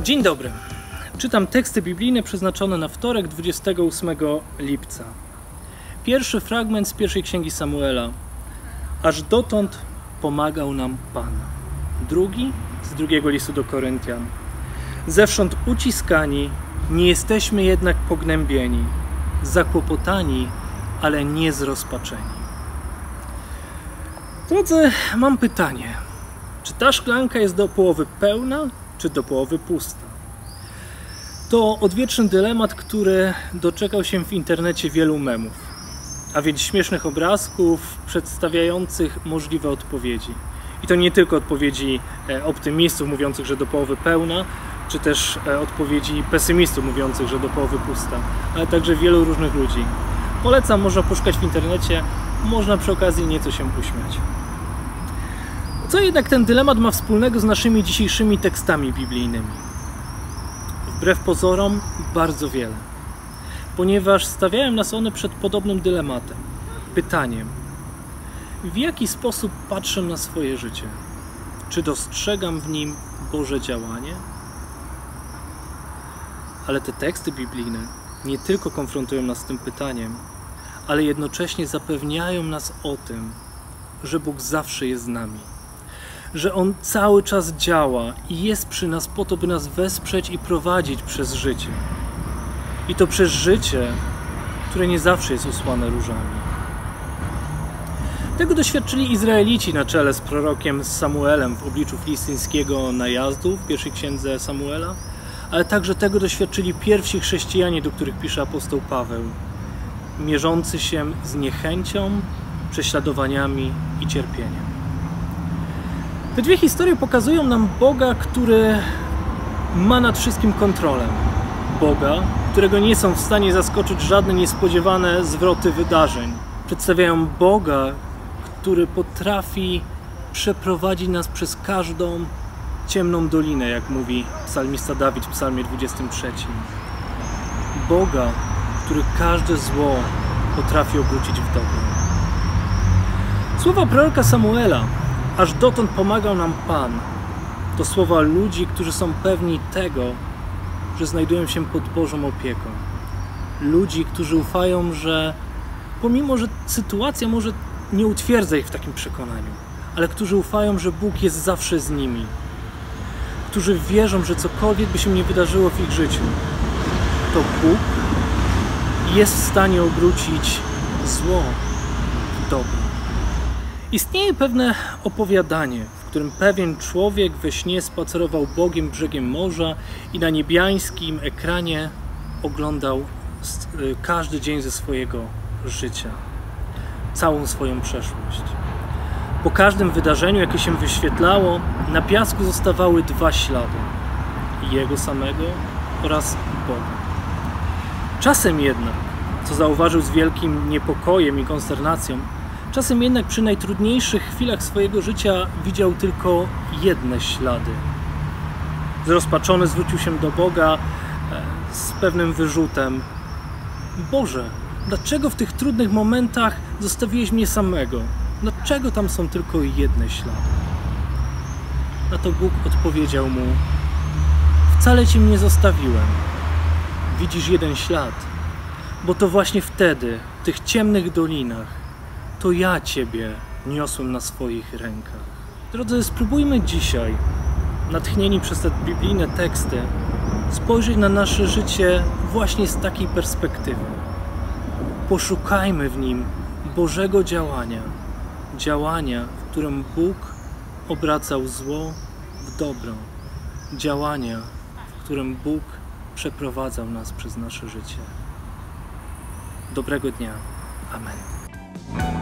Dzień dobry. Czytam teksty biblijne przeznaczone na wtorek 28 lipca. Pierwszy fragment z pierwszej księgi Samuela. Aż dotąd pomagał nam Pan. Drugi z drugiego listu do Koryntian. Zewsząd uciskani, nie jesteśmy jednak pognębieni, zakłopotani, ale nie zrozpaczeni. Drodzy, mam pytanie. Czy ta szklanka jest do połowy pełna, czy do połowy pusta? To odwieczny dylemat, który doczekał się w internecie wielu memów, a więc śmiesznych obrazków przedstawiających możliwe odpowiedzi. I to nie tylko odpowiedzi optymistów mówiących, że do połowy pełna, czy też odpowiedzi pesymistów mówiących, że do połowy pusta, ale także wielu różnych ludzi. Polecam, można poszukać w internecie, można przy okazji nieco się uśmiać. Co jednak ten dylemat ma wspólnego z naszymi dzisiejszymi tekstami biblijnymi? Wbrew pozorom bardzo wiele, ponieważ stawiają nas one przed podobnym dylematem, pytaniem: w jaki sposób patrzę na swoje życie? Czy dostrzegam w nim Boże działanie? Ale te teksty biblijne nie tylko konfrontują nas z tym pytaniem, ale jednocześnie zapewniają nas o tym, że Bóg zawsze jest z nami, że On cały czas działa i jest przy nas po to, by nas wesprzeć i prowadzić przez życie. I to przez życie, które nie zawsze jest usłane różami. Tego doświadczyli Izraelici na czele z prorokiem Samuelem w obliczu filistyńskiego najazdu w pierwszej księdze Samuela, ale także tego doświadczyli pierwsi chrześcijanie, do których pisze apostoł Paweł, mierzący się z niechęcią, prześladowaniami i cierpieniem. Te dwie historie pokazują nam Boga, który ma nad wszystkim kontrolę. Boga, którego nie są w stanie zaskoczyć żadne niespodziewane zwroty wydarzeń. Przedstawiają Boga, który potrafi przeprowadzić nas przez każdą ciemną dolinę, jak mówi psalmista Dawid w psalmie 23. Boga, który każde zło potrafi obrócić w dobro. Słowa proroka Samuela: aż dotąd pomagał nam Pan, to słowa ludzi, którzy są pewni tego, że znajdują się pod Bożą opieką. Ludzi, którzy ufają, że pomimo, że sytuacja może nie utwierdza ich w takim przekonaniu, ale którzy ufają, że Bóg jest zawsze z nimi. Którzy wierzą, że cokolwiek by się nie wydarzyło w ich życiu, to Bóg jest w stanie obrócić zło w dobro. Istnieje pewne opowiadanie, w którym pewien człowiek we śnie spacerował bogiem brzegiem morza i na niebiańskim ekranie oglądał każdy dzień ze swojego życia, całą swoją przeszłość. Po każdym wydarzeniu, jakie się wyświetlało, na piasku zostawały dwa ślady: jego samego oraz Boga. Czasem jednak, co zauważył z wielkim niepokojem i konsternacją, czasem jednak przy najtrudniejszych chwilach swojego życia widział tylko jedne ślady. Zrozpaczony zwrócił się do Boga z pewnym wyrzutem: Boże, dlaczego w tych trudnych momentach zostawiłeś mnie samego? Dlaczego tam są tylko jedne ślady? Na to Bóg odpowiedział mu: wcale Cię nie zostawiłem. Widzisz jeden ślad, bo to właśnie wtedy, w tych ciemnych dolinach, to ja Ciebie niosłem na swoich rękach. Drodzy, spróbujmy dzisiaj, natchnieni przez te biblijne teksty, spojrzeć na nasze życie właśnie z takiej perspektywy. Poszukajmy w nim Bożego działania, w którym Bóg obracał zło w dobro, działania, w którym Bóg przeprowadzał nas przez nasze życie. Dobrego dnia. Amen.